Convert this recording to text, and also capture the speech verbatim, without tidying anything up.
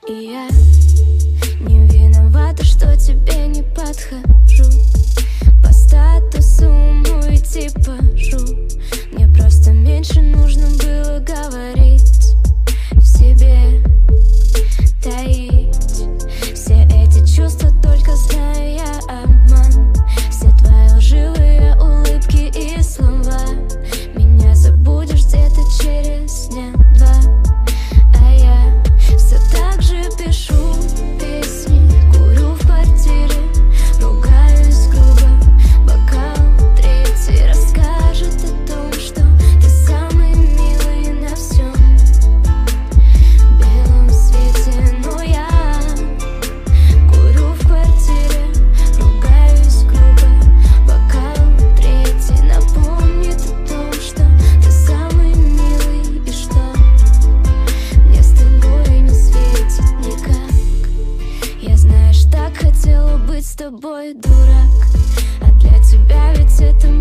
И я не виновата, что тебе не подхожу. По статусу мой типа жу. Мне просто меньше нужно было говорить, в себе таить все эти чувства, только знаю я обман. Все твои лживые улыбки и слова. Меня забудешь где-то через дня два. А я все так же пишу песни, курю в квартире, ругаюсь грубо. Бокал третий расскажет о том, что ты самый милый на всем белом свете. Но я курю в квартире, ругаюсь грубо. Бокал третий напомнит о том, что ты самый милый и что мне с тобой не светит никак. Я, знаешь, так хотела быть с тобой, дурак. А для тебя ведь это